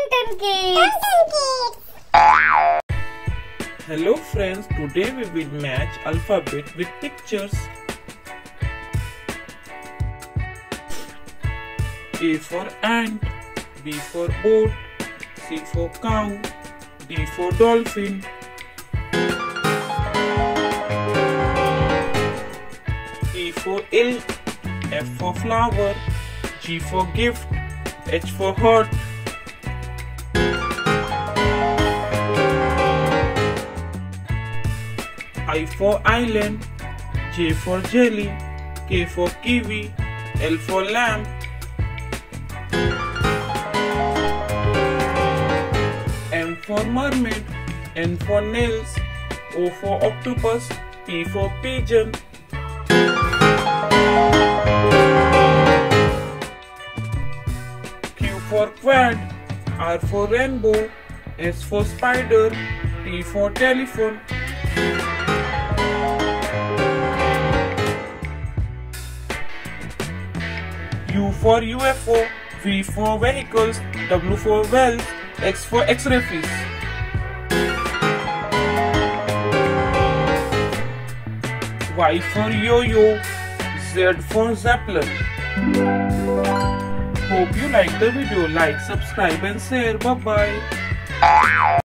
Hello friends, today we will match alphabet with pictures. A for ant, B for boat, C for cow, D for dolphin. E for elk, F for flower, G for gift, H for heart. I for island, J for jelly, K for kiwi, L for lamp. M for mermaid, N for nails, O for octopus, P for pigeon. Q for quad, R for rainbow, S for spider, T for telephone. U for UFO, V for vehicles, W for wells, X for X-ray fish. Y for yo-yo, Z for zeppelin. Hope you like the video. Like, subscribe and share. Bye bye.